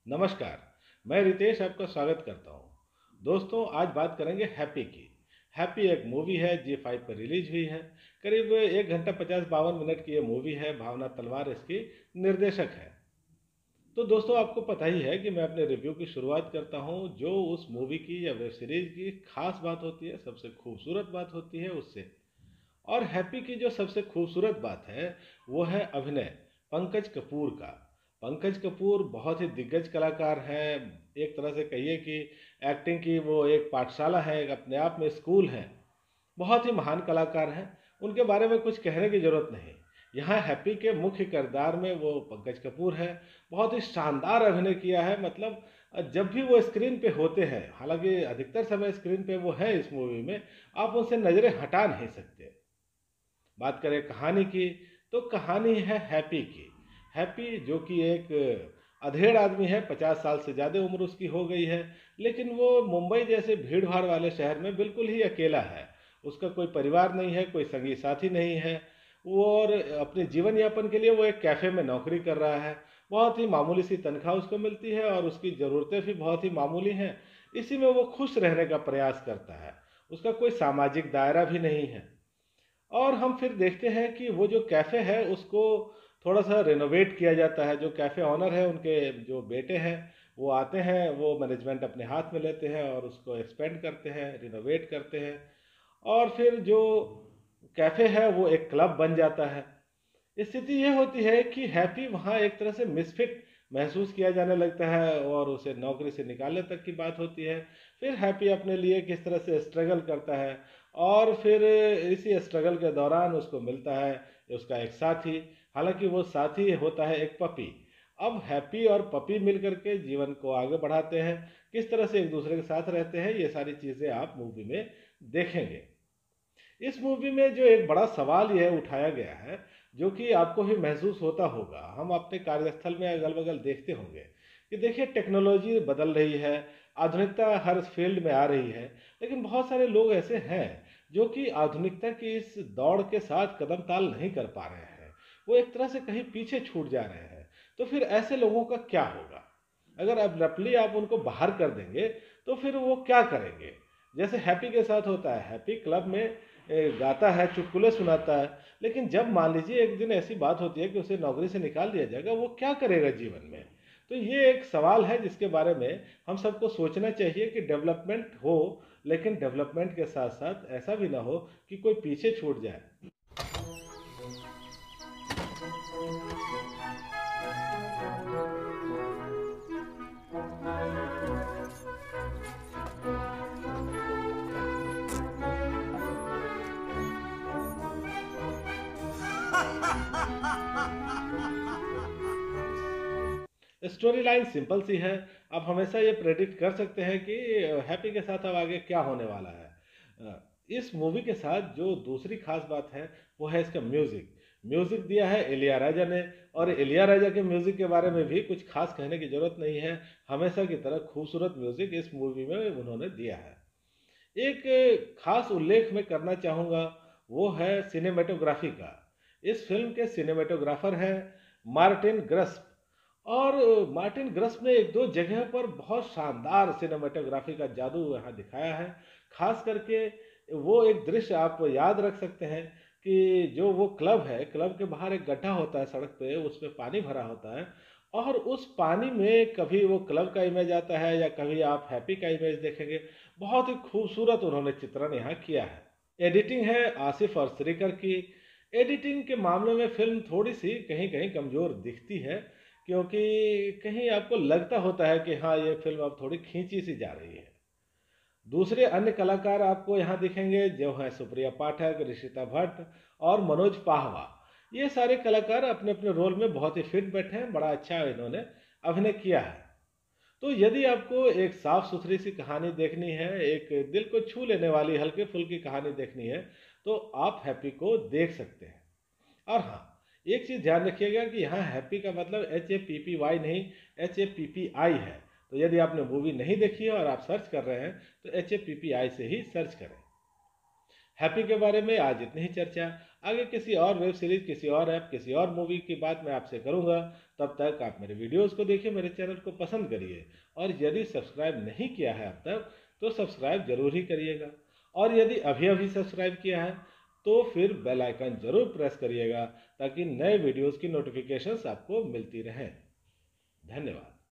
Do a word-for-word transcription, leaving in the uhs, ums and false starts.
नमस्कार। मैं रितेश आपका स्वागत करता हूं। दोस्तों, आज बात करेंगे हैप्पी की। हैप्पी एक मूवी है, जी फाइव पर रिलीज हुई है। करीब एक घंटा पचास बावन मिनट की ये मूवी है। भावना तलवार इसकी निर्देशक है। तो दोस्तों, आपको पता ही है कि मैं अपने रिव्यू की शुरुआत करता हूं जो उस मूवी की या वेब सीरीज की खास बात होती है, सबसे खूबसूरत बात होती है उससे। और हैप्पी की जो सबसे खूबसूरत बात है वो है अभिनय पंकज कपूर का। पंकज कपूर बहुत ही दिग्गज कलाकार हैं। एक तरह से कहिए कि एक्टिंग की वो एक पाठशाला है, एक अपने आप में स्कूल है। बहुत ही महान कलाकार हैं। उनके बारे में कुछ कहने की जरूरत नहीं। यहाँ हैप्पी के मुख्य किरदार में वो पंकज कपूर है। बहुत ही शानदार अभिनय किया है। मतलब जब भी वो स्क्रीन पे होते हैं, हालांकि अधिकतर समय स्क्रीन पे वो है इस मूवी में, आप उनसे नजरें हटा नहीं सकते। बात करें कहानी की, तो कहानी है हैप्पी की। हैप्पी जो कि एक अधेड़ आदमी है, पचास साल से ज़्यादा उम्र उसकी हो गई है। लेकिन वो मुंबई जैसे भीड़ भाड़ वाले शहर में बिल्कुल ही अकेला है। उसका कोई परिवार नहीं है, कोई संगी साथी नहीं है। वो और अपने जीवन यापन के लिए वो एक कैफ़े में नौकरी कर रहा है। बहुत ही मामूली सी तनख्वाह उसको मिलती है और उसकी ज़रूरतें भी बहुत ही मामूली हैं। इसी में वो खुश रहने का प्रयास करता है। उसका कोई सामाजिक दायरा भी नहीं है। और हम फिर देखते हैं कि वो जो कैफ़े है उसको थोड़ा सा रेनोवेट किया जाता है। जो कैफ़े ऑनर है, उनके जो बेटे हैं, वो आते हैं, वो मैनेजमेंट अपने हाथ में लेते हैं और उसको एक्सपेंड करते हैं, रिनोवेट करते हैं। और फिर जो कैफ़े है वो एक क्लब बन जाता है। स्थिति ये होती है कि हैप्पी वहाँ एक तरह से मिसफिट महसूस किया जाने लगता है और उसे नौकरी से निकालने तक की बात होती है। फिर हैप्पी अपने लिए किस तरह से स्ट्रगल करता है और फिर इसी स्ट्रगल के दौरान उसको मिलता है उसका एक साथी। हालांकि वो साथी होता है एक पपी। अब हैप्पी और पपी मिल करके जीवन को आगे बढ़ाते हैं, किस तरह से एक दूसरे के साथ रहते हैं, ये सारी चीज़ें आप मूवी में देखेंगे। इस मूवी में जो एक बड़ा सवाल यह उठाया गया है, जो कि आपको भी महसूस होता होगा, हम अपने कार्यस्थल में अगल बगल देखते होंगे कि देखिए टेक्नोलॉजी बदल रही है, आधुनिकता हर फील्ड में आ रही है। लेकिन बहुत सारे लोग ऐसे हैं जो कि आधुनिकता की इस दौड़ के साथ कदम ताल नहीं कर पा रहे हैं। वो एक तरह से कहीं पीछे छूट जा रहे हैं। तो फिर ऐसे लोगों का क्या होगा? अगर अब्रप्टली आप उनको बाहर कर देंगे तो फिर वो क्या करेंगे? जैसे हैप्पी के साथ होता है, हैप्पी क्लब में ए, गाता है, चुटकुले सुनाता है। लेकिन जब मान लीजिए एक दिन ऐसी बात होती है कि उसे नौकरी से निकाल दिया जाएगा, वो क्या करेगा जीवन में? तो ये एक सवाल है जिसके बारे में हम सबको सोचना चाहिए कि डेवलपमेंट हो, लेकिन डेवलपमेंट के साथ साथ ऐसा भी ना हो कि कोई पीछे छूट जाए। स्टोरी लाइन सिंपल सी है। आप हमेशा ये प्रेडिक्ट कर सकते हैं कि हैप्पी के साथ अब आगे क्या होने वाला है। अ, इस मूवी के साथ जो दूसरी खास बात है वो है इसका म्यूजिक। म्यूजिक दिया है इलिया राजा ने। और इलिया राजा के म्यूजिक के बारे में भी कुछ खास कहने की जरूरत नहीं है। हमेशा की तरह खूबसूरत म्यूजिक इस मूवी में उन्होंने दिया है। एक खास उल्लेख मैं करना चाहूँगा, वो है सिनेमेटोग्राफी का। इस फिल्म के सिनेमेटोग्राफर हैं मार्टिन ग्रस्प। और मार्टिन ग्रस्प ने एक दो जगह पर बहुत शानदार सिनेमेटोग्राफी का जादू यहाँ दिखाया है। खास करके वो एक दृश्य आप याद रख सकते हैं कि जो वो क्लब है, क्लब के बाहर एक गड्ढा होता है सड़क पे, उसमें पानी भरा होता है। और उस पानी में कभी वो क्लब का इमेज आता है या कभी आप हैप्पी का इमेज देखेंगे। बहुत ही खूबसूरत उन्होंने चित्रण यहाँ किया है। एडिटिंग है आसिफ और श्रीकर की। एडिटिंग के मामले में फिल्म थोड़ी सी कहीं कहीं कमजोर दिखती है, क्योंकि कहीं आपको लगता होता है कि हाँ, ये फिल्म अब थोड़ी खींची सी जा रही है। दूसरे अन्य कलाकार आपको यहाँ दिखेंगे जो हैं सुप्रिया पाठक, ऋषिता भट्ट और मनोज पाहवा। ये सारे कलाकार अपने अपने रोल में बहुत ही फिट बैठे हैं। बड़ा अच्छा इन्होंने अभिनय किया है। तो यदि आपको एक साफ सुथरी सी कहानी देखनी है, एक दिल को छू लेने वाली हल्के फुल्की कहानी देखनी है, तो आप हैप्पी को देख सकते हैं। और हाँ, एक चीज़ ध्यान रखिएगा कि यहाँ हैप्पी का मतलब H A P P Y नहीं, H A P P I है। तो यदि आपने मूवी नहीं देखी है और आप सर्च कर रहे हैं तो H A P P I से ही सर्च करें। हैप्पी के बारे में आज इतनी ही चर्चा। आगे किसी और वेब सीरीज, किसी और ऐप, किसी और मूवी की बात मैं आपसे करूंगा। तब तक आप मेरे वीडियोस को देखिए, मेरे चैनल को पसंद करिए, और यदि सब्सक्राइब नहीं किया है अब तक तो सब्सक्राइब जरूर ही करिएगा। और यदि अभी अभी सब्सक्राइब किया है तो फिर बेल आइकन जरूर प्रेस करिएगा, ताकि नए वीडियोस की नोटिफिकेशंस आपको मिलती रहें। धन्यवाद।